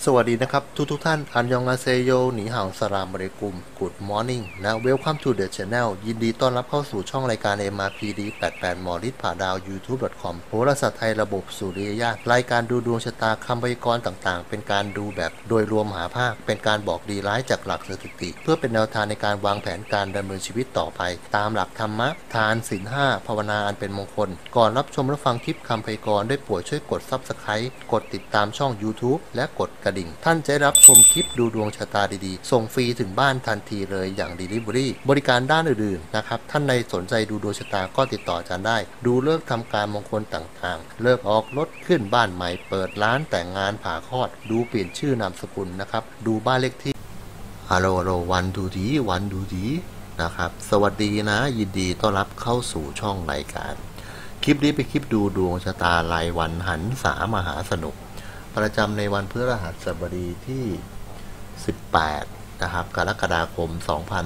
วัสดีนะครับทุกท่านอันยองอาเซโยหนีห่าวสลามอะลัยกุม Good Morning และ Welcome to the Channel ยินดีต้อนรับเข้าสู่ช่องรายการ MRPD 88หมอฤทธิ์ผ่าดาว YouTube.com โหราศาสตร์ไทยระบบสุริยญาณรายการดูดวงชะตาคำพยากรณ์ต่างๆเป็นการดูแบบโดยรวมหาภาคเป็นการบอกดีร้ายจากหลักสถิติเพื่อเป็นแนวทางในการวางแผนการดำเนินชีวิตต่อไปตามหลักธรรมะทานศีล5ภาวนาอันเป็นมงคลก่อนรับชมและฟังคลิปคำพยากรณ์ได้โปรดช่วยกด Subscribe กดติดตามช่อง YouTube และกดกระดิ่งท่านจะรับชมคลิปดูดวงชะตาดีๆส่งฟรีถึงบ้านทันทีเลยอย่าง Delivery บริการด้านอื่นๆนะครับท่านใดสนใจดูดวงชะตาก็ติดต่ออาจารย์ได้ดูเลิกทำการมงคลต่างๆเลิกออกรถขึ้นบ้านใหม่เปิดร้านแต่งงานผ่าคลอดดูเปลี่ยนชื่อนามสกุลนะครับดูบ้านเลขที่ฮัลโหลวันดูดีนะครับสวัสดีนะยินดีต้อนรับเข้าสู่ช่องรายการคลิปนี้เป็นคลิปดูดวงชะตารายวันหันษามหาสนุกประจำในวันพฤหัสบดีที่18นะครับกรกฎาคม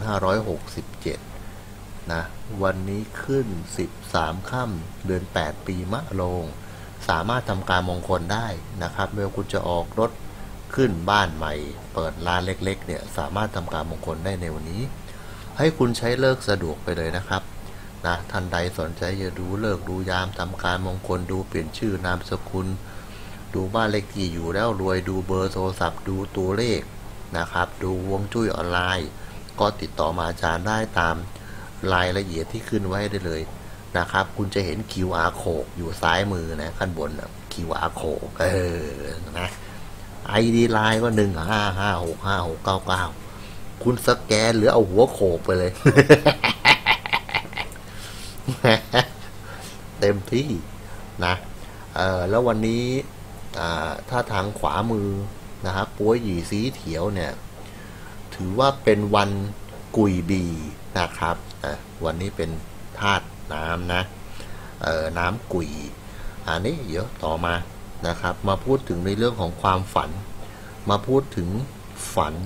2567นะวันนี้ขึ้น13ค่ำเดือน8ปีมะโรงสามารถทำการมงคลได้นะครับเมื่อคุณจะออกรถขึ้นบ้านใหม่เปิดร้านเล็กๆเนี่ยสามารถทำการมงคลได้ในวันนี้ให้คุณใช้เลิกสะดวกไปเลยนะครับนะท่านใดสนใจจะดูเลิกดูยามทำการมงคลดูเปลี่ยนชื่อนามสกุลดูบ้านเลขที่อยู่แล้วรวยดูเบอร์โทรศัพท์ดูตัวเลขนะครับดูฮวงจุ้ยออนไลน์ก็ติดต่อมาอาจารย์ได้ตามรายละเอียดที่ขึ้นไว้ได้เลยนะครับคุณจะเห็น QR code อยู่ซ้ายมือนะขั้นบนนะ QR code นะ ID ไลน์ก็155656999คุณสแกนหรือเอาหัวโขกไปเลย เต็มที่นะแล้ววันนี้ถ้าทางขวามือนะครับปัวหยี่สีเถียวเนี่ยถือว่าเป็นวันกุยบีนะครับวันนี้เป็นธาตุน้ำนะน้ำกุยอันนี้เดี๋ยวต่อมานะครับมาพูดถึงในเรื่องของความฝันมาพูดถึงฝัน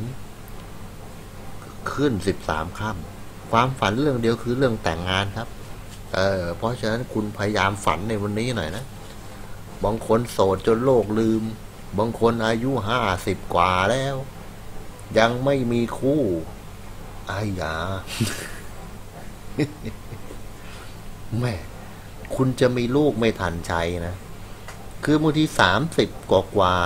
ขึ้น13ค่ำความฝันเรื่องเดียวคือเรื่องแต่งงานครับเพราะฉะนั้นคุณพยายามฝันในวันนี้หน่อยนะบางคนโสดจนโลกลืมบางคนอายุ50กว่าแล้วยังไม่มีคู่อายา แม่คุณจะมีลูกไม่ทันใจนะคือบางที30กว่า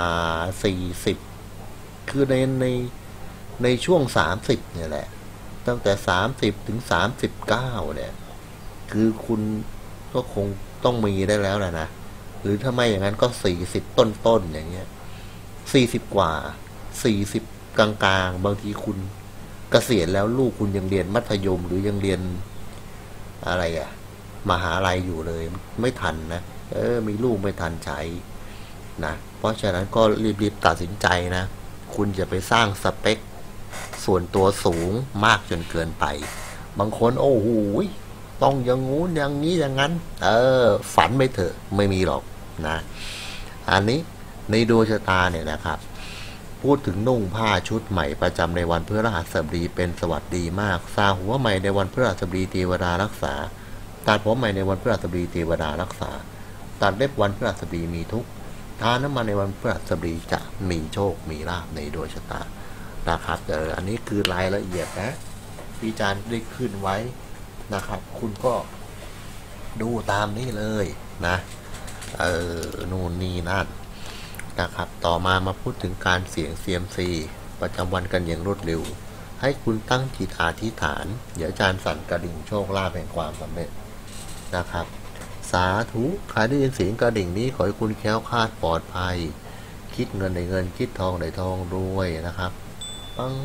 40คือในช่วง30เนี่ยแหละตั้งแต่30ถึง39เนี่ยคือคุณก็คงต้องมีได้แล้วนะหรือถ้าไม่อย่างนั้นก็40ต้นอย่างเงี้ย40กว่า40กลางๆบางทีคุณเกษียณแล้วลูกคุณยังเรียนมัธยมหรือยังเรียนอะไรมหาลัยอยู่เลยไม่ทันนะมีลูกไม่ทันใช้นะเพราะฉะนั้นก็รีบตัดสินใจนะคุณจะไปสร้างสเปคส่วนตัวสูงมากจนเกินไปบางคนโอ้โหต้องอย่างงู้นอย่างนี้อย่างนั้นฝันไม่เถอะไม่มีหรอกนะอันนี้ในดวงชะตาเนี่ยนะครับพูดถึงนุ่งผ้าชุดใหม่ประจำในวันพฤหัสบดีเป็นสวัสดีมากซาหัวใหม่ในวันพฤหัสบดีเทวดารักษาตัดผมใหม่ในวันพฤหัสบดีเทวดารักษาตัดเล็บวันพฤหัสบดีมีทุกข์ทาน้ำมันในวันพฤหัสบดีจะมีโชคมีลาภในดวงชะตานะครับอันนี้คือรายละเอียดนะที่อาจารย์ได้ขึ้นไว้นะครับคุณก็ดูตามนี้เลยนะนู่นนี่นั่นนะครับต่อมาพูดถึงการเสี่ยง CMC ประจำวันกันอย่างรวดเร็วให้คุณตั้งจิตอธิษฐานเดี๋ยวอาจารย์สั่นกระดิ่งโชคลาภแห่งความสำเร็จนะครับสาธุใครได้ยินเสียงกระดิ่งนี้ขอให้คุณแคล้วคลาดปลอดภัยคิดเงินได้เงินคิดทองได้ทองรวยนะครับปัง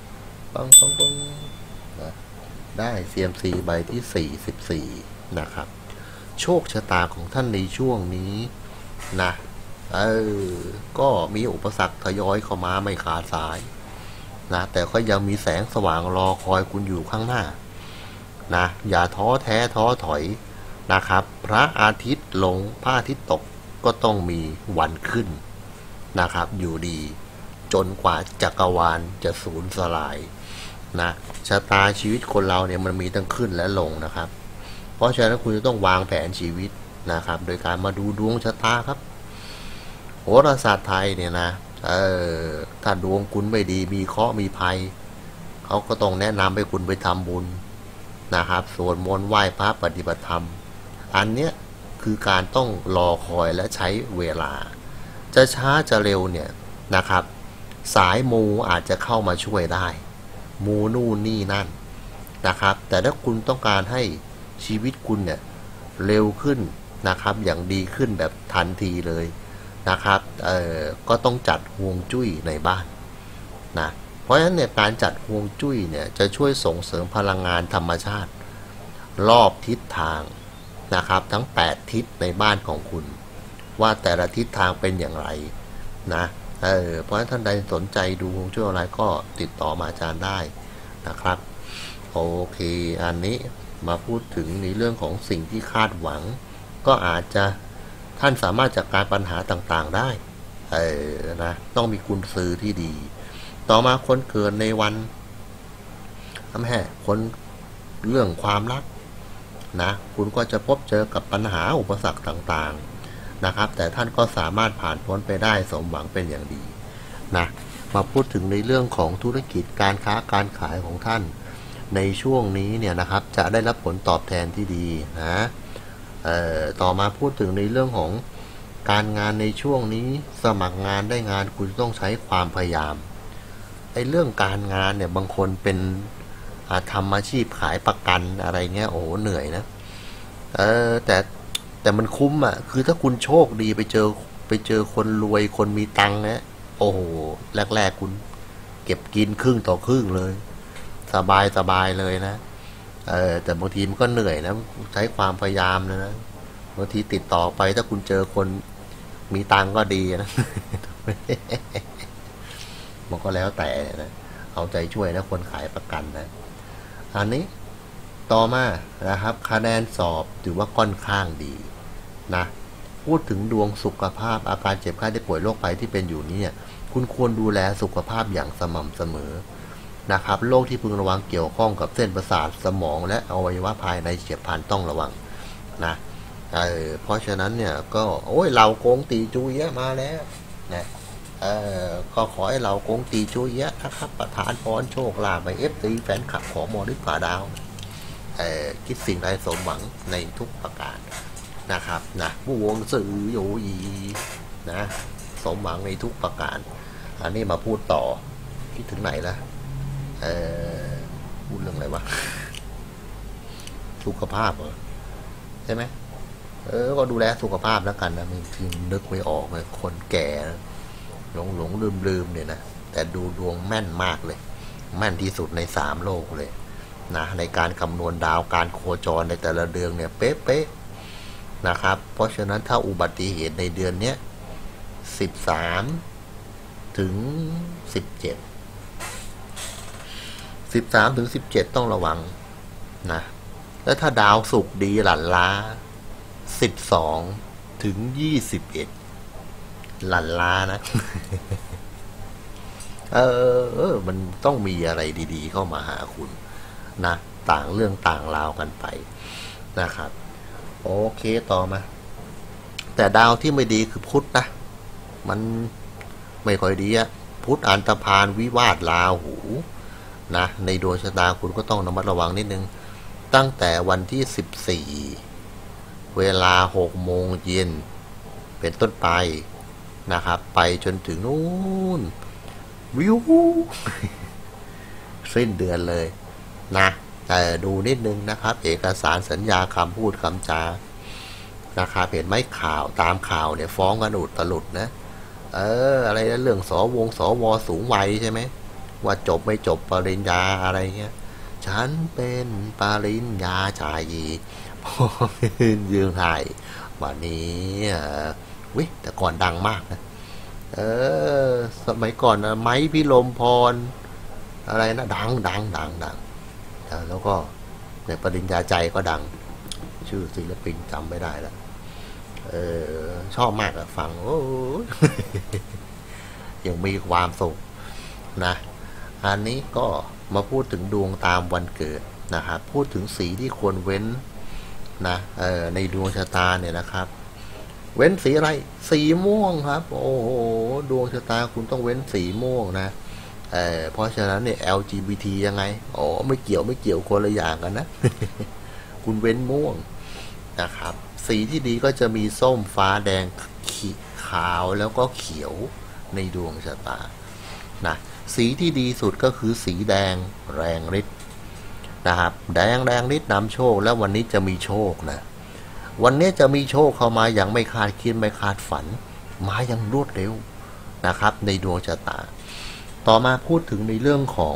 นะได้ CMC ใบที่44นะครับโชคชะตาของท่านในช่วงนี้นะก็มีอุปสรรคทยอยเข้ามาไม่ขาดสายนะแต่ก็ยังมีแสงสว่างรอคอยคุณอยู่ข้างหน้านะอย่าท้อแท้ท้อถอยนะครับพระอาทิตย์ลงพระอาทิตย์ตกก็ต้องมีวันขึ้นนะครับอยู่ดีจนกว่าจักรวาลจะสูญสลายนะชะตาชีวิตคนเราเนี่ยมันมีทั้งขึ้นและลงนะครับเพราะฉะนั้นคุณจะต้องวางแผนชีวิตนะครับโดยการมาดูดวงชะตาครับโหราศาสตร์ไทยเนี่ยนะเอถ้าดวงคุณไม่ดีมีเคราะห์มีภัยเขาก็ต้องแนะนำให้คุณไปทำบุญนะครับสวดมนต์ไหว้พระปฏิบัติธรรมอันเนี้ยคือการต้องรอคอยและใช้เวลาจะช้าจะเร็วเนี่ยนะครับสายมูอาจจะเข้ามาช่วยได้มูนู่นนี่นั่นนะครับแต่ถ้าคุณต้องการให้ชีวิตคุณเนี่ยเร็วขึ้นนะครับอย่างดีขึ้นแบบทันทีเลยนะครับก็ต้องจัดฮวงจุ้ยในบ้านนะเพราะฉะนั้นเนี่ยการจัดฮวงจุ้ยเนี่ยจะช่วยส่งเสริมพลังงานธรรมชาติรอบทิศทางนะครับทั้ง8ทิศในบ้านของคุณว่าแต่ละทิศทางเป็นอย่างไรนะเพราะฉะนั้นท่านใดสนใจดูฮวงจุ้ยออนไลน์ก็ติดต่อมาอาจารย์ได้นะครับโอเคอันนี้มาพูดถึงในเรื่องของสิ่งที่คาดหวังก็อาจจะท่านสามารถจัดการปัญหาต่างๆได้นะต้องมีกุญสือที่ดีต่อมาคนเกิดในวันคนเรื่องความรักนะคุณก็จะพบเจอกับปัญหาอุปสรรคต่างๆนะครับแต่ท่านก็สามารถผ่านพ้นไปได้สมหวังเป็นอย่างดีนะมาพูดถึงในเรื่องของธุรกิจการค้าการขายของท่านในช่วงนี้เนี่ยนะครับจะได้รับผลตอบแทนที่ดีนะต่อมาพูดถึงในเรื่องของการงานในช่วงนี้สมัครงานได้งานคุณต้องใช้ความพยายามเรื่องการงานเนี่ยบางคนเป็นทำอาชีพขายประกันอะไรเงี้ยโอ้เหนื่อยนะแต่มันคุ้มอ่ะคือถ้าคุณโชคดีไปเจอคนรวยคนมีตังค์นะโอ้โหแรกๆคุณเก็บกินครึ่งต่อครึ่งเลยสบายเลยนะแต่บางทีมันก็เหนื่อยนะใช้ความพยายามนะบางทีติดต่อไปถ้าคุณเจอคนมีตังก็ดีนะ มันก็แล้วแต่นะเอาใจช่วยนะคนขายประกันนะอันนี้ต่อมานะครับคะแนนสอบถือว่าค่อนข้างดีนะพูดถึงดวงสุขภาพอาการเจ็บไข้ได้ป่วยโรคภัยที่เป็นอยู่นี้คุณควรดูแลสุขภาพอย่างสม่ำเสมอนะครับโรคที่พึงระวังเกี่ยวข้องกับเส้นประสาทสมองและอวัยวะภายในเฉียบพลันต้องระวังนะเพราะฉะนั้นเนี่ยก็เราโกงตีจูเยอะมาแล้วนะก็ขอให้เรากงตีจูเยะนะครับประธานพรโชคลาภไปFTแฟนคลับของมอนิฝ่าดาวคิดสิ่งใดสมหวังในทุกประการนะครับนะผู้วงสื่อโยยีนะสมหวังในทุกประการอันนี้มาพูดต่อคิดถึงไหนละพูดเรื่องอะไรวะสุขภาพเหรอใช่ไหมก็ดูแลสุขภาพแล้วกันนะมันคือนึกไม่ออกเลยคนแก่หลงลืมเนี่ยนะแต่ดูดวงแม่นมากเลยแม่นที่สุดใน3โลกเลยนะในการคำนวณดาวการโคจรในแต่ละเดือนเนี่ยเป๊ะๆนะครับเพราะฉะนั้นถ้าอุบัติเหตุในเดือนเนี้ย13ถึง17ถึง17ต้องระวังนะแล้วถ้าดาวศุกร์ดีหลั่นล้า12ถึง21หลั่นล้านะ มันต้องมีอะไรดีๆเข้ามาหาคุณนะต่างเรื่องต่างราวกันไปนะครับโอเคต่อมาแต่ดาวที่ไม่ดีคือพุธนะมันไม่ค่อยดีอะพุธอันธพาลวิวาทราหูนะในดวงชะตาคุณก็ต้องระมัดระวังนิดนึงตั้งแต่วันที่14เวลา6 โมงเย็นเป็นต้นไปนะครับไปจนถึงนู่นวิวสิ้นเดือนเลยนะแต่ดูนิดนึงนะครับเอกสารสัญญาคำพูดคำจานะครับเห็นไหมข่าวตามข่าวเนี่ยฟ้องกันอุตลุดนะอะไรนะเรื่องสวสูงวัยใช่ไหมว่าจบไม่จบปริญญาอะไรเงี้ยฉันเป็นปริญญาชายพอยืนไทยวันนี้วิแต่ก่อนดังมากนะสมัยก่อนนะไม้พิรมพรอะไรนะดังแล้วก็ในปริญญาใจก็ดังชื่อศิลปินจำไม่ได้แล้วชอบมากอะฟังโอ้ ยังมีความสุขนะอันนี้ก็มาพูดถึงดวงตามวันเกิดนะครับพูดถึงสีที่ควรเว้นนะในดวงชะตาเนี่ยนะครับเว้นสีอะไรสีม่วงครับโอ้โหดวงชะตาคุณต้องเว้นสีม่วงนะเพราะฉะนั้นเนี่ย LGBT ยังไงอ๋อไม่เกี่ยวคนละอย่างกันนะ คุณเว้นม่วงนะครับสีที่ดีก็จะมีส้มฟ้าแดงขาวแล้วก็เขียวในดวงชะตานะสีที่ดีสุดก็คือสีแดงแรงฤทธิ์นะครับแดงฤทธิ์นำโชคแล้ววันนี้จะมีโชคนะวันนี้จะมีโชคเข้ามาอย่างไม่คาดคิดไม่คาดฝันมาอย่างรวดเร็วนะครับในดวงชะตาต่อมาพูดถึงในเรื่องของ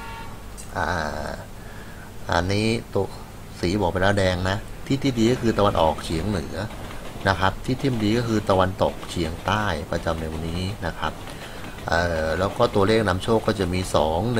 อันนี้ตัวสีบอกไปแล้วแดงนะที่ดีก็คือตะวันออกเฉียงเหนือนะครับที่ดีก็คือตะวันตกเฉียงใต้ประจำในวันนี้นะครับแล้วก็ตัวเลขนำโชคก็จะมี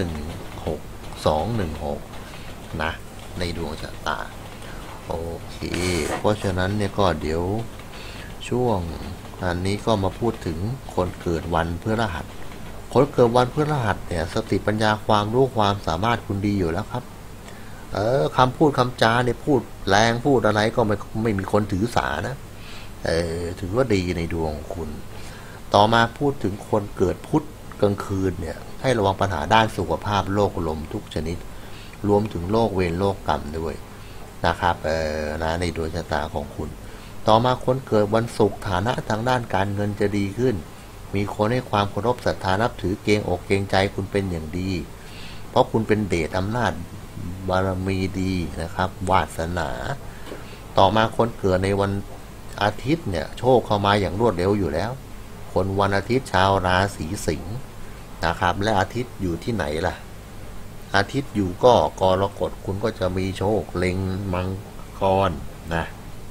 216นะในดวงชะตาโอเคเพราะฉะนั้นเนี่ยก็เดี๋ยวช่วงอันนี้ก็มาพูดถึงคนเกิดวันพฤหัสคนเกิดวันพฤหัสเนี่ยสติปัญญาความรู้ความสามารถคุณดีอยู่แล้วครับคำพูดคำจาเนี่ยพูดแรงพูดอะไรก็ไม่มีคนถือสานะถือว่าดีในดวงคุณต่อมาพูดถึงคนเกิดพุธกลางคืนเนี่ยให้ระวังปัญหาด้านสุขภาพโรคลมทุกชนิดรวมถึงโรคเวรโรคกรรมด้วยนะครับนะในดวงชะตาของคุณต่อมาคนเกิดวันศุกร์ฐานะทางด้านการเงินจะดีขึ้นมีคนให้ความเคารพศรัทธานับถือเกรงอกเกรงใจคุณเป็นอย่างดีเพราะคุณเป็นเดชอำนาจบารมีดีนะครับวาสนาต่อมาคนเกิดในวันอาทิตย์เนี่ยโชคเข้ามาอย่างรวดเร็วอยู่แล้วคนวันอาทิตย์ชาวราศีสิงห์นะครับและอาทิตย์อยู่ที่ไหนล่ะอาทิตย์อยู่ก็กรกฎคุณก็จะมีโชคเล็งมังกรนะ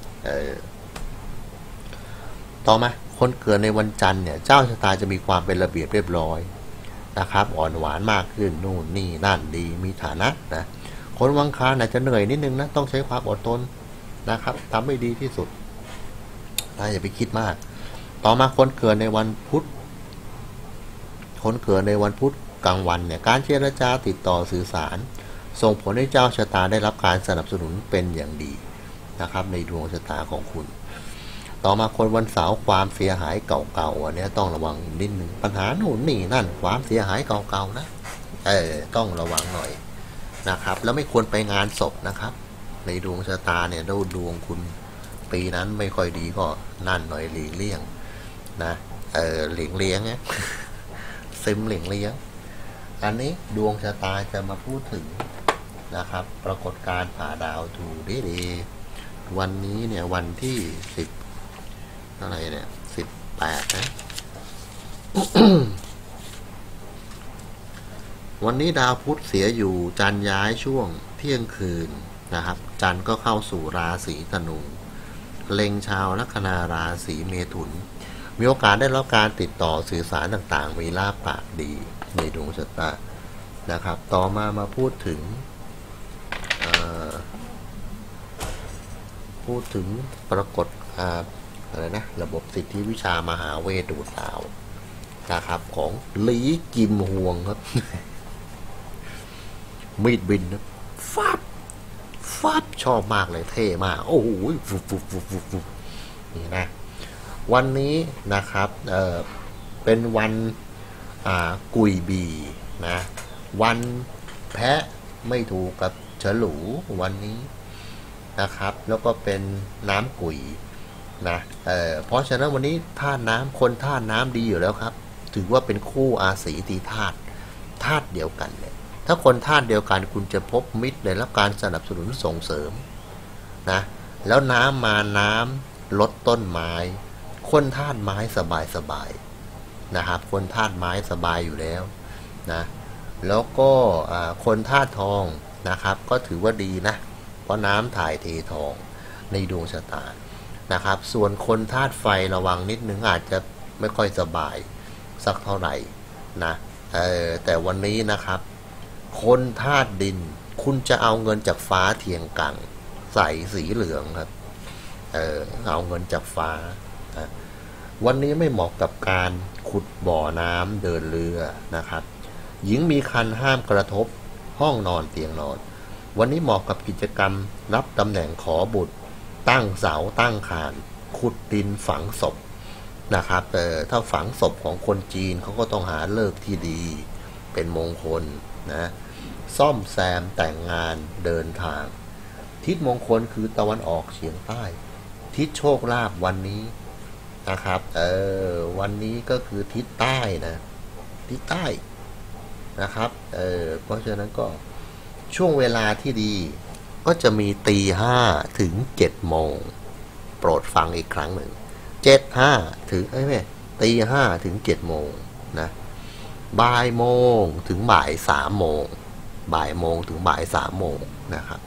ต่อมาคนเกิดในวันจันทร์เนี่ยเจ้าชะตาจะมีความเป็นระเบียบเรียบร้อยนะครับอ่อนหวานมากขึ้นนู่นนี่นั่นดีมีฐานะนะคนวันอังคารอาจจะเหนื่อยนิดนึงนะต้องใช้ความอดทนนะครับทำให้ดีที่สุดอย่าไปคิดมากต่อมาคนเกิดในวันพุธคนเกิดในวันพุธกลางวันเนี่ยการเจรจาติดต่อสื่อสารส่งผลให้เจ้าชะตาได้รับการสนับสนุนเป็นอย่างดีนะครับในดวงชะตาของคุณต่อมาคนวันเสาร์ความเสียหายเก่าๆอันนี้ต้องระวังนิดนึงปัญหาหนุนนี่นั่นความเสียหายเก่าๆนะต้องระวังหน่อยนะครับแล้วไม่ควรไปงานศพนะครับในดวงชะตาเนี่ยดวงคุณปีนั้นไม่ค่อยดีก็นั่นหน่อยหลีกเลี่ยงนะหลีกเลี่ยงเนี่ยซึมหลีกเลี่ยงอันนี้ดวงชะตาจะมาพูดถึงนะครับปรากฏการณ์ผ่าดาวทูดีวันนี้เนี่ยวันที่10อะไรเนี่ย18นะ วันนี้ดาวพุธเสียอยู่จันทร์ย้ายช่วงเที่ยงคืนนะครับจันทร์ก็เข้าสู่ราศีธนูเล็งชาวลัคนาราศีเมถุนมีโอกาสได้รับการติดต่อสื่อสารต่างๆมีลาภปากดีในดวงชะตานะครับต่อมาพูดถึงปรากฏอะไรนะระบบสิทธิวิชามหาเวทดูดดาวนะครับของหลีกิมฮวงครับ มีดบินนะฟับชอบมากเลยเท่มากโอ้โหฟุบนี่นะวันนี้นะครับเป็นวันกุยบีนะวันแพะไม่ถูกกับฉลูวันนี้นะครับแล้วก็เป็นน้ำกุยนะเพราะฉะนั้นวันนี้ธาตุน้ำคนธาตุน้ำดีอยู่แล้วครับถือว่าเป็นคู่อาศีตีธาตุเดียวกันเลยถ้าคนธาตุเดียวกันคุณจะพบมิตรได้รับการสนับสนุนส่งเสริมนะแล้วน้ำมาน้ำลดต้นไม้คนธาตุไม้สบายนะครับคนธาตุไม้สบายอยู่แล้วนะแล้วก็คนธาตุทองนะครับก็ถือว่าดีนะเพราะน้ำถ่ายเททองในดวงชะตานะครับส่วนคนธาตุไฟระวังนิดนึงอาจจะไม่ค่อยสบายสักเท่าไหร่นะแต่วันนี้นะครับคนธาตุดินคุณจะเอาเงินจากฟ้าเทียงกังใส่สีเหลืองครับเอาเงินจากฟ้าวันนี้ไม่เหมาะกับการขุดบ่อน้ำเดินเรือนะครับหญิงมีครรภ์ห้ามกระทบห้องนอนเตียงนอนวันนี้เหมาะกับกิจกรรมรับตำแหน่งขอบุตรตั้งเสาตั้งคานขุดดินฝังศพนะครับถ้าฝังศพของคนจีนเขาก็ต้องหาฤกษ์ที่ดีเป็นมงคลนะซ่อมแซมแต่งงานเดินทางทิศมงคลคือตะวันออกเฉียงใต้ทิศโชคลาภวันนี้นะครับวันนี้ก็คือทิศใต้นะทิศใต้นะครับเพราะฉะนั้นก็ช่วงเวลาที่ดีก็จะมีตีห้าถึง7 โมงโปรดฟังอีกครั้งหนึ่ง7:05ถึงไม่ตีห้าถึง7 โมงนะบ่ายโมงถึงบ่าย3 โมงบ่ายโมงถึงบ่าย3 โมงนะครับ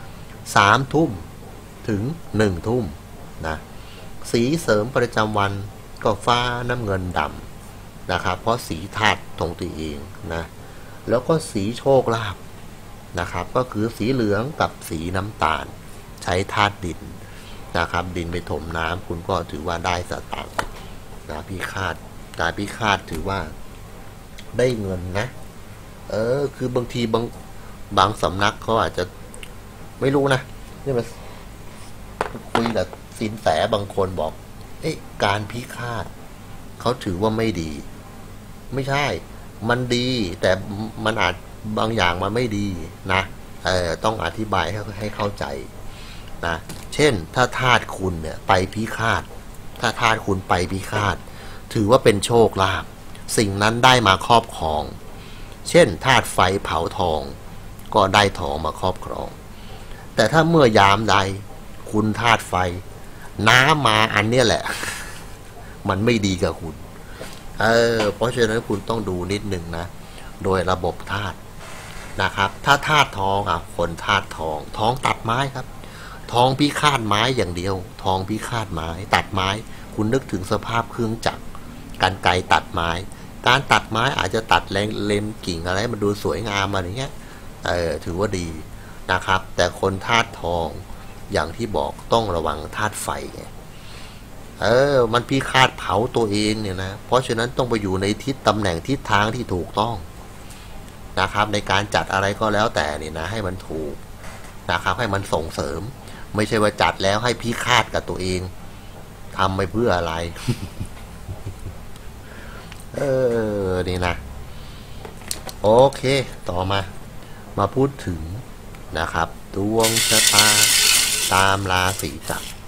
3 ทุ่มถึง1 ทุ่มนะสีเสริมประจำวันก็ฟ้าน้ำเงินดำนะครับเพราะสีธาตุตรงตัวเองนะแล้วก็สีโชคลาภนะครับก็คือสีเหลืองกับสีน้ำตาลใช้ธาตุดินนะครับดินไปถมน้ำคุณก็ถือว่าได้สตางค์นะพิฆาตการพิฆาตถือว่าได้เงินนะคือบางทีบางสำนักเขาอาจจะไม่รู้นะนี่มาคุยกับสินแสบางคนบอกการพิฆาตเขาถือว่าไม่ดีไม่ใช่มันดีแต่มันอาจบางอย่างมันไม่ดีนะต้องอธิบายให้เข้าใจนะเช่นถ้าธาตุคุณเนี่ยไปพิฆาตถ้าธาตุคุณไปพิฆาตถือว่าเป็นโชคลาภสิ่งนั้นได้มาครอบครองเช่นธาตุไฟเผาทองก็ได้ทองมาครอบครองแต่ถ้าเมื่อยามใดคุณธาตุไฟน้ำมาอันเนี้ยแหละมันไม่ดีกับคุณเพราะฉะนั้นคุณต้องดูนิดนึงนะโดยระบบธาตุนะครับถ้าธาตุทองคนธาตุทองตัดไม้ครับทองพิฆาตไม้อย่างเดียวทองพิฆาตไม้ตัดไม้คุณนึกถึงสภาพเครื่องจักรกรรไกรตัดไม้การตัดไม้อาจจะตัดเล็มกิ่งอะไรมันดูสวยงามอะไรเงี้ยถือว่าดีนะครับแต่คนธาตุทองอย่างที่บอกต้องระวังธาตุไฟไงมันพิฆาตเผาตัวเองเนี่ยนะเพราะฉะนั้นต้องไปอยู่ในทิศตำแหน่งทิศทางที่ถูกต้องนะครับในการจัดอะไรก็แล้วแต่นี่นะให้มันถูกนะครับให้มันส่งเสริมไม่ใช่ว่าจัดแล้วให้พิฆาตกับตัวเองทำไปเพื่ออะไร นี่นะโอเคต่อมาพูดถึงนะครับดวงชะตาตามราศีจักร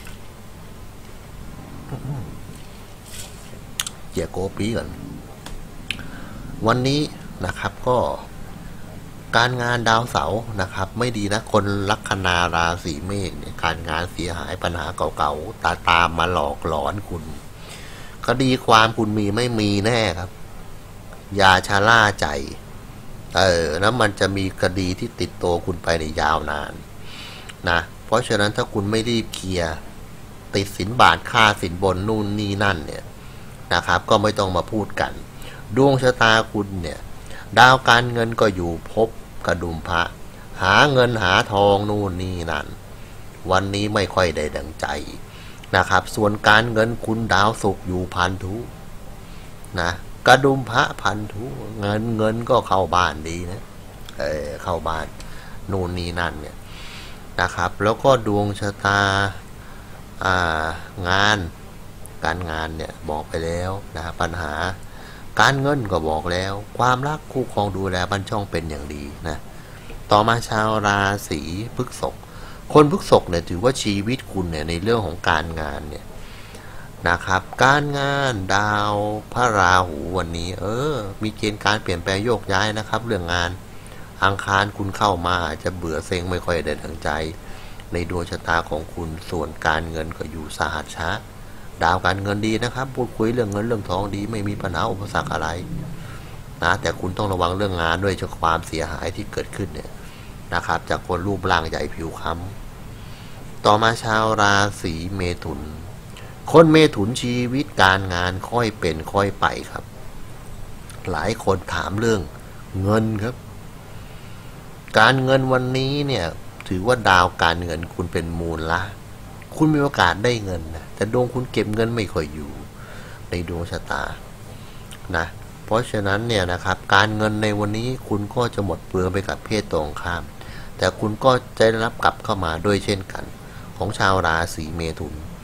เกี่ยวกับปีก่อนวันนี้นะครับก็การงานดาวเสาร์นะครับไม่ดีนะคนลัคนาราศีเมษเนี่ยการงานเสียหายปัญหาเก่าๆตามมาหลอกหลอนคุณคดีความคุณมีไม่มีแน่ครับอย่าชะล่าใจแล้วมันจะมีคดีที่ติดตัวคุณไปในยาวนานนะเพราะฉะนั้นถ้าคุณไม่รีบเคลียร์ติดสินบาทค่าสินบนนู่นนี่นั่นเนี่ยนะครับก็ไม่ต้องมาพูดกันดวงชะตาคุณเนี่ยดาวการเงินก็อยู่ภพกระดุมพระหาเงินหาทองนู่นนี่นั่นวันนี้ไม่ค่อยได้ดังใจนะครับส่วนการเงินคุณดาวศุกร์อยู่พันธุนะกระดุมพระพันธุเงินก็เข้าบ้านดีนะเข้าบ้านนู่นนี่นั่นเนี่ยนะครับแล้วก็ดวงชะตางานการงานเนี่ยบอกไปแล้วนะปัญหาการเงินก็บอกแล้วความรักคู่ครองดูแลบ้านช่องเป็นอย่างดีนะต่อมาชาวราศีพฤษภคนพฤษภเนี่ยถือว่าชีวิตคุณเนี่ยในเรื่องของการงานเนี่ยนะครับการงานดาวพระราหูวันนี้มีเกณฑ์การเปลี่ยนแปลงโยกย้ายนะครับเรื่องงานอังคารคุณเข้ามาอาจจะเบื่อเซ็งไม่ค่อยได้ดังใจในดวงชะตาของคุณส่วนการเงินก็อยู่สหัชชะดาวการเงินดีนะครับพูดคุยเรื่องเงินเรื่องทองดีไม่มีปัญหาอุปสรรคอะไรนะแต่คุณต้องระวังเรื่องงานด้วยจากความเสียหายที่เกิดขึ้นเนี่ยนะครับจากคนรูปร่างใหญ่ผิวค้ำต่อมาชาวราศีเมถุนคนเมถุนชีวิตการงานค่อยเป็นค่อยไปครับหลายคนถามเรื่องเงินครับการเงินวันนี้เนี่ยถือว่าดาวการเงินคุณเป็นมูลละคุณมีโอกาสได้เงินนะแต่ดวงคุณเก็บเงินไม่ค่อยอยู่ในดวงชะตานะเพราะฉะนั้นเนี่ยนะครับการเงินในวันนี้คุณก็จะหมดเปลืองไปกับเพศตรงข้ามแต่คุณก็จะได้รับกลับเข้ามาด้วยเช่นกันของชาวราศีเมถุน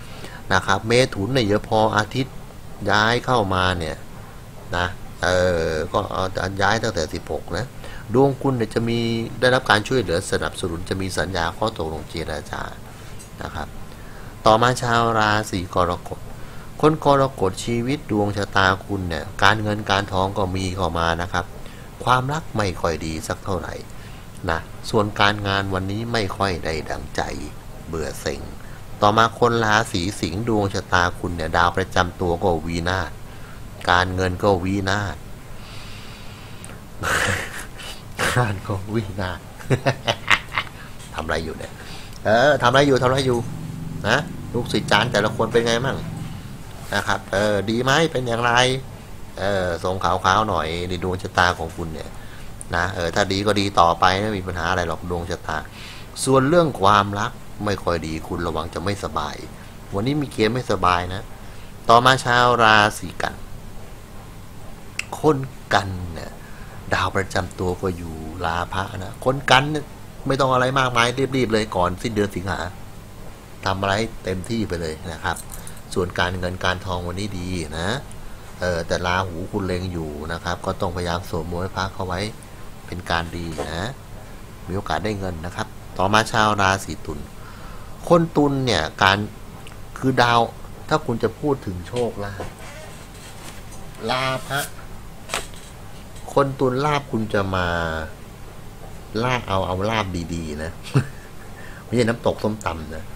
นะครับเมถุนเนี่ยเยอะพออาทิตย์ย้ายเข้ามาเนี่ยนะก็ย้ายตั้งแต่16นะดวงคุณเนี่ยจะมีได้รับการช่วยเหลือสนับสนุนจะมีสัญญาข้อตกลงเจรจานะครับต่อมาชาวราศีกรกฎคนกรกฎชีวิตดวงชะตาคุณเนี่ยการเงินการทองก็มีเข้ามานะครับความรักไม่ค่อยดีสักเท่าไหร่นะส่วนการงานวันนี้ไม่ค่อยได้ดังใจเบื่อเซ็งต่อมาคนราศีสิงห์ดวงชะตาคุณเนี่ยดาวประจำตัวก็วินาศการเงินก็วินาศการก็วินาศ ทำอะไรอยู่เนี่ยทำอะไรอยู่นะลูกศิษย์จานแต่ละคนเป็นไงมั่งนะครับดีไหมเป็นอย่างไรส่งข่าวหน่อยในดวงชะตาของคุณเนี่ยนะถ้าดีก็ดีต่อไปไม่มีปัญหาอะไรหรอกดวงชะตาส่วนเรื่องความรักไม่ค่อยดีคุณระวังจะไม่สบายวันนี้มีเกณฑ์ไม่สบายนะต่อมาชาวราศีกันคนกันเนี่ยดาวประจำตัวก็อยู่ลาภะนะคนกันเนี่ยไม่ต้องอะไรมากมายรีบๆเลยก่อนสิ้นเดือนสิงหาทำอะไรเต็มที่ไปเลยนะครับส่วนการเงินการทองวันนี้ดีนะแต่ราหูคุณเล็งอยู่นะครับก็ต้องพยายามสวดมนต์ให้พระเข้าไว้เป็นการดีนะมีโอกาสได้เงินนะครับต่อมาชาวราศีตุลคนตุลเนี่ยการคือดาวถ้าคุณจะพูดถึงโชคลาภะคนตุลลาภคุณจะมาลาบเอาลาบดีๆนะไม่ใช่น้ำตกส้มตำนะ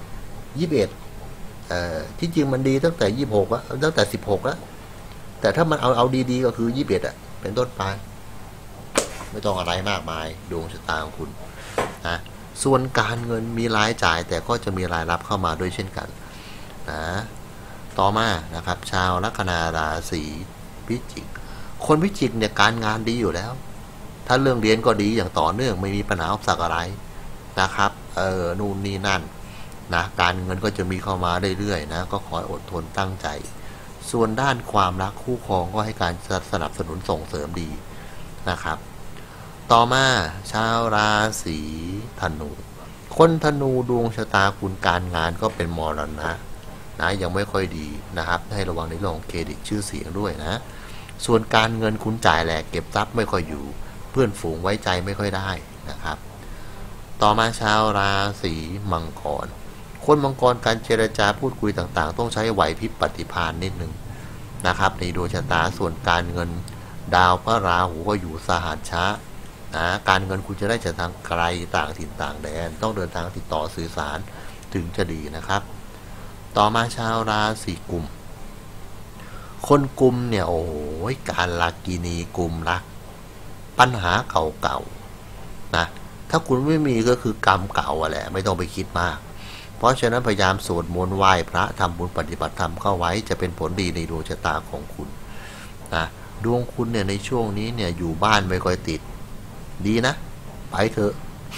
21ที่จริงมันดีตั้งแต่26แล้วตั้งแต่16แล้วแต่ถ้ามันเอาดีๆก็คือ21เป็นต้นไปไม่ต้องอะไรมากมายดวงชะตาของคุณนะส่วนการเงินมีรายจ่ายแต่ก็จะมีรายรับเข้ามาด้วยเช่นกันนะต่อมานะครับชาวลัคนาราศีพิจิกคนพิจิกเนี่ยการงานดีอยู่แล้วถ้าเรื่องเรียนก็ดีอย่างต่อเนื่องไม่มีปัญหาอุปสรรคอะไรนะครับนู่นนี่นั่นนะการเงินก็จะมีเข้ามาเรื่อยๆนะก็ขออดทนตั้งใจส่วนด้านความรักคู่ครองก็ให้การสนับสนุนส่งเสริมดีนะครับต่อมาชาวราศีธนูคนธนูดวงชะตาคุณการงานก็เป็นมรณะนะยังไม่ค่อยดีนะครับให้ระวังในเรื่องของเครดิตชื่อเสียงด้วยนะส่วนการเงินคุณจ่ายแหลกเก็บทรัพย์ไม่ค่อยอยู่เพื่อนฝูงไว้ใจไม่ค่อยได้นะครับต่อมาชาวราศีมังกรคนมังกรการเจรจาพูดคุยต่างๆต้องใช้ไหวพริบปฏิภาณนิดนึงนะครับในดวงชะตาส่วนการเงินดาวพระราหูก็อยู่สหัชชะนะการเงินคุณจะได้จากทางไกลต่างถิ่นต่างแดนต้องเดินทางติดต่อสื่อสารถึงจะดีนะครับต่อมาชาวราศีกุมคนกุมเนี่ยโอ้โหการลักกินีกุมรักปัญหาเก่าๆนะถ้าคุณไม่มีก็คือกรรมเก่าแหละไม่ต้องไปคิดมากเพราะฉะนั้นพยายามสวดมนต์ไหว้พระทำบุญปฏิบัติธรรมเข้าไว้จะเป็นผลดีในดวงชะตาของคุณนะดวงคุณเนี่ยในช่วงนี้เนี่ยอยู่บ้านไม่ค่อยติดดีนะไปเถอะ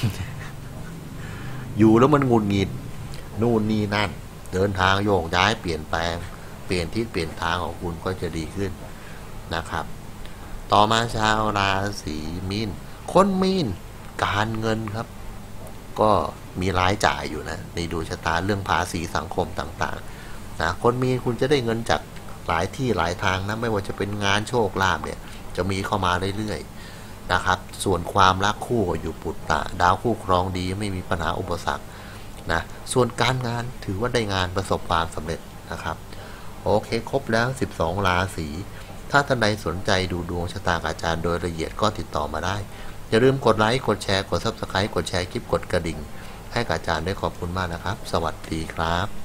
อยู่แล้วมันหงุดหงิดนู่นนี่นั่นเดินทางโยกย้ายเปลี่ยนแปลงเปลี่ยนทิศเปลี่ยนทางของคุณก็จะดีขึ้นนะครับต่อมาชาวราศีมีนคนมีนการเงินครับก็มีรายจ่ายอยู่นะในดวงชะตาเรื่องภาษีสังคมต่างๆนะคนมีนคุณจะได้เงินจากหลายที่หลายทางนะไม่ว่าจะเป็นงานโชคลาภเนี่ยจะมีเข้ามาเรื่อยๆนะครับส่วนความรักคู่ก็อยู่ปุตตะดาวคู่ครองดีไม่มีปัญหาอุปสรรคนะส่วนการงานถือว่าได้งานประสบความสำเร็จนะครับโอเคครบแล้ว12ราศีถ้าท่านใดสนใจดูดวงชะตาอาจารย์โดยละเอียดก็ติดต่อมาได้อย่าลืมกดไลค์กดแชร์กด Subscribe กดแชร์คลิปกดกระดิ่งให้อาจารย์ได้ขอบคุณมากนะครับสวัสดีครับ